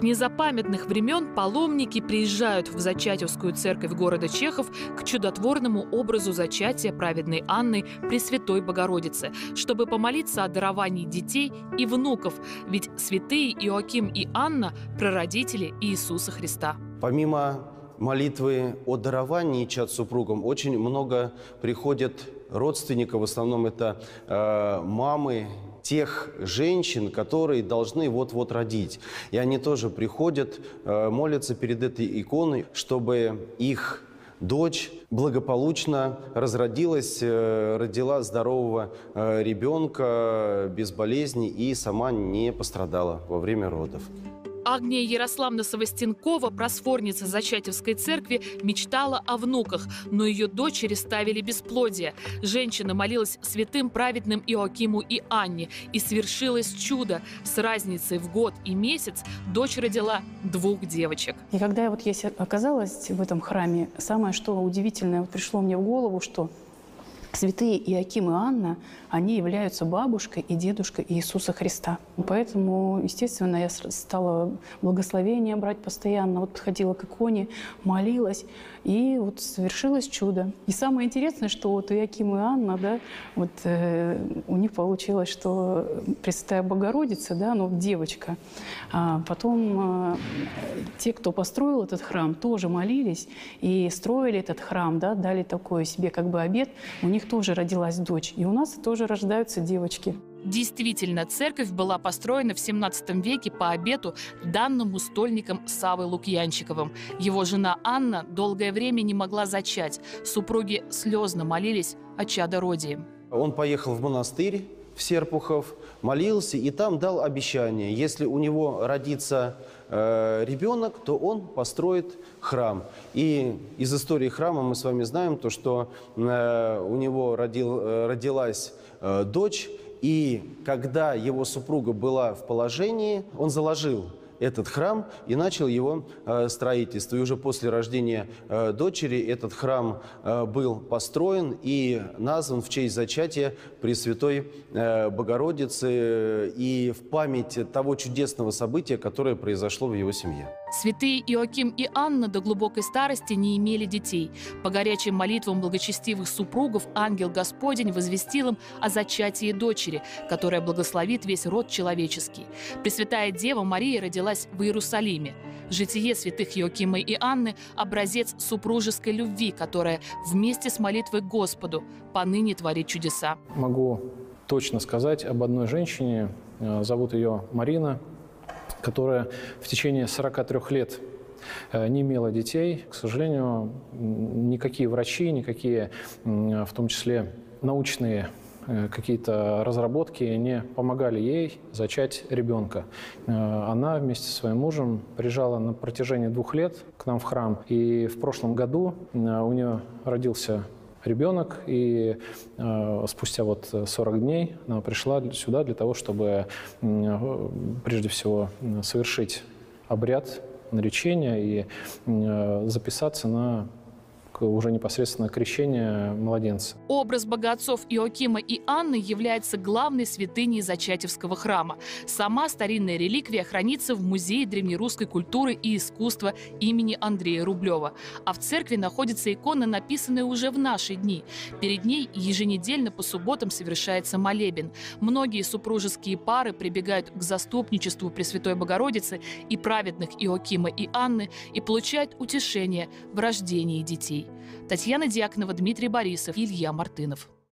незапамятных времен паломники приезжают в Зачатевскую церковь города Чехов к чудотворному образу зачатия праведной Анны Пресвятой Богородицы, чтобы помолиться о даровании детей и внуков, ведь святые Иоаким и Анна – прародители Иисуса Христа. Помимо молитвы о даровании чад супругам, очень много приходят родственников, в основном это мамы тех женщин, которые должны вот-вот родить. И они тоже приходят, молятся перед этой иконой, чтобы их дочь благополучно разродилась, родила здорового ребенка без болезней и сама не пострадала во время родов. Агния Ярославна Савостенкова, просфорница Зачатевской церкви, мечтала о внуках, но ее дочери ставили бесплодие. Женщина молилась святым праведным Иоакиму и Анне, и свершилось чудо. С разницей в год и месяц дочь родила 2 девочек. И когда я оказалась в этом храме, самое что удивительное пришло мне в голову, что святые Иоаким и Анна, они являются бабушкой и дедушкой Иисуса Христа. Поэтому, естественно, я стала благословения брать постоянно. Вот подходила к иконе, молилась, и вот совершилось чудо. И самое интересное, что вот Иоаким и Анна, да, вот у них получилось, что Пресвятая Богородица, да, ну, девочка. А потом те, кто построил этот храм, тоже молились и строили этот храм, да, дали такой себе как бы обет. У них тоже родилась дочь, и у нас тоже рождаются девочки. Действительно, церковь была построена в 17 веке по обету, данному стольником Саввой Лукьянчиковым. Его жена Анна долгое время не могла зачать. Супруги слезно молились о чадородии. Он поехал в монастырь в Серпухов, молился и там дал обещание: если у него родится ребенок, то он построит храм. И из истории храма мы с вами знаем то, что у него родилась дочь, и когда его супруга была в положении, он заложил этот храм и начал его строительство. И уже после рождения дочери этот храм был построен и назван в честь зачатия Пресвятой Богородицы и в память того чудесного события, которое произошло в его семье. Святые Иоаким и Анна до глубокой старости не имели детей. По горячим молитвам благочестивых супругов ангел Господень возвестил им о зачатии дочери, которая благословит весь род человеческий. Пресвятая Дева Мария родилась в Иерусалиме. Житие святых Иоакима и Анны – образец супружеской любви, которая вместе с молитвой к Господу поныне творит чудеса. Могу точно сказать об одной женщине, зовут ее Марина, которая в течение 43 лет не имела детей. К сожалению, никакие врачи, никакие, в том числе научные какие-то разработки не помогали ей зачать ребенка. Она вместе со своим мужем приезжала на протяжении 2 лет к нам в храм. И в прошлом году у нее родился ребенок, и спустя 40 дней она пришла сюда для того, чтобы прежде всего совершить обряд наречения и записаться на уже непосредственно крещение младенца. Образ богоотцов Иоакима и Анны является главной святыней Зачатевского храма. Сама старинная реликвия хранится в Музее древнерусской культуры и искусства имени Андрея Рублева. А в церкви находится икона, написанная уже в наши дни. Перед ней еженедельно по субботам совершается молебен. Многие супружеские пары прибегают к заступничеству Пресвятой Богородицы и праведных Иоакима и Анны и получают утешение в рождении детей. Татьяна Дьяконова, Дмитрий Борисов, Илья Мартынов.